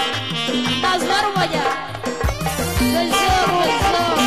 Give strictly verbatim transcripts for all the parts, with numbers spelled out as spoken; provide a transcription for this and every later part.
ناس برمجة بالزور بالزور.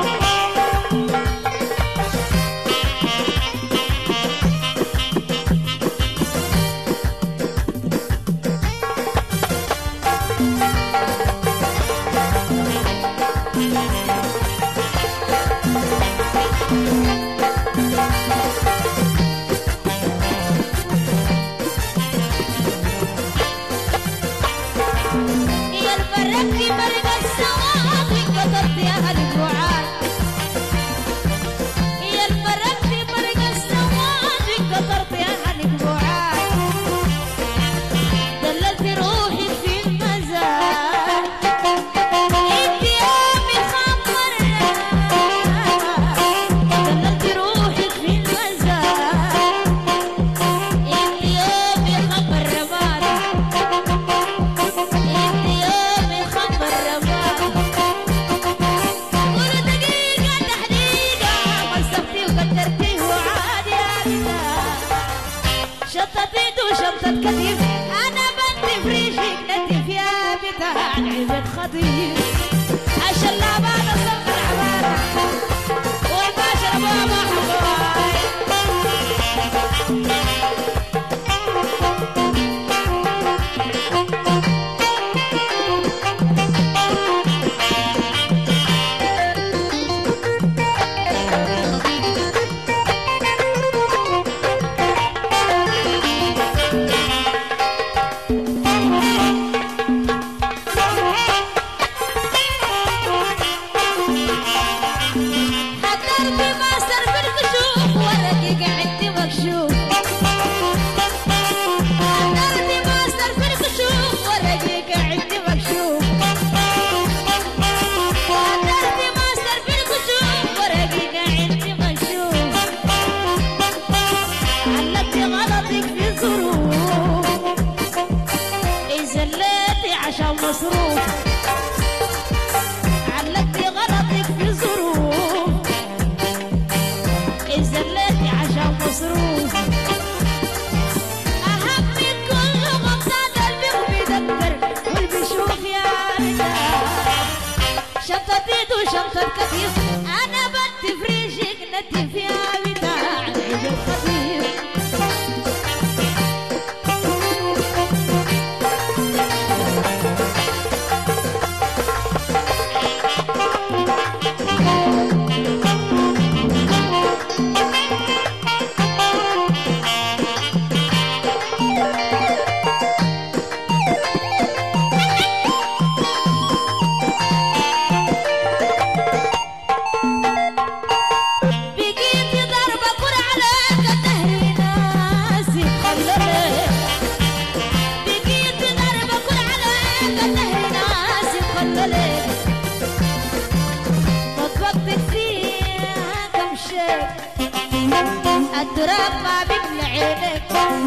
التراب ما بيبلع عينك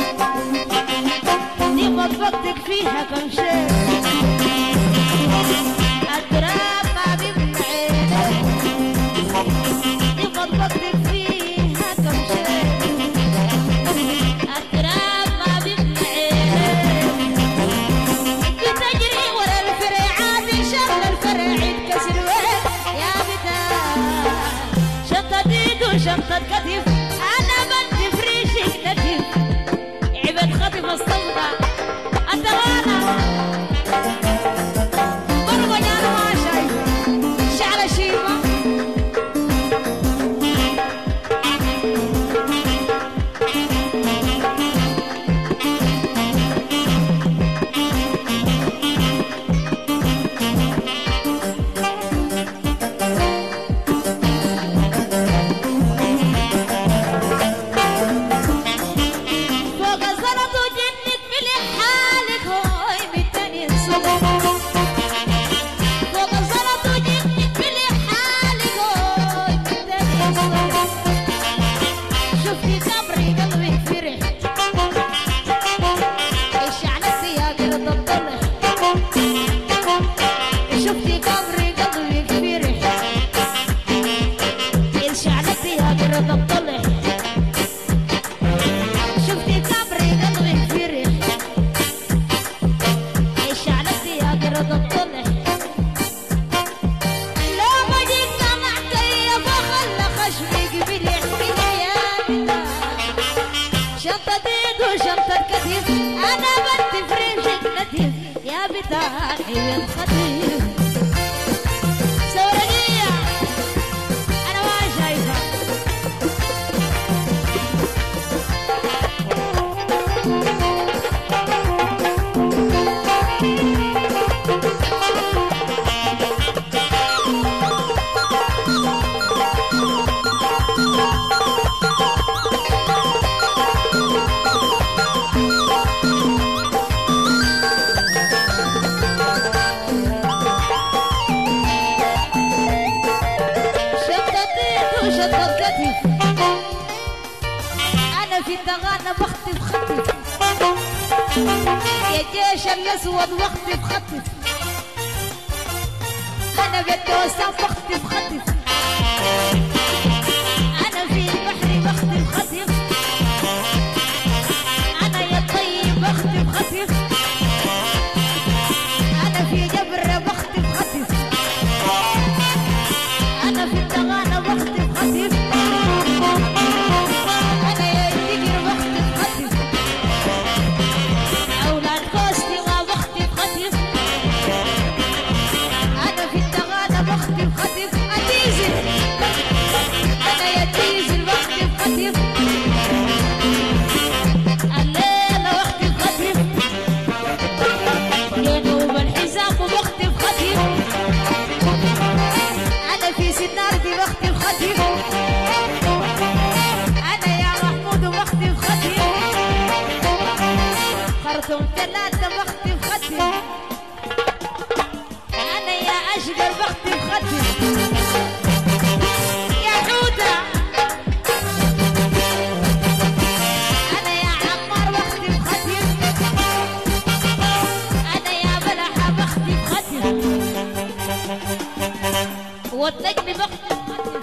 دي مطبقتك فيها كم شيء. التراب ما بيبلع عينك دي مطبقتك فيها كم شيء. التراب ما بيبلع عينك بتجري ورا الفريعات ان شاء الله الفرع يتكسر وين يا بتاع. شنطة ايد وشنطة كتف انا بدي فريشك نتف عبد خطف الصوضة انت وانا بربج انا ما شايفة شعر شيبة ولد الطلع لو ما جيت مع كيف خلى خشمي قبل يحكي يا بتا شنطة ايد وشنطة كتيف انا بنت فريش النتيف يا بتا حبيب خطيف سورانية انا ما شايفة أنا في التغانى بخطف خطف يا جيش الأسود واختف خطف أنا بالدوسة بخطف خطف أنا في البحر بخطف خطف أنا يا الطيب بخطف خطف أنا في جبر بخطف خطف أنا في التغانى بخطف خطف خرطوم ثلاثة بخطف خطف أنا يا أشقر بخطف خطف يا حودة أنا يا عمار بخطف خطف أنا يا بلحة بخطف خطف والنجم بخطف خطف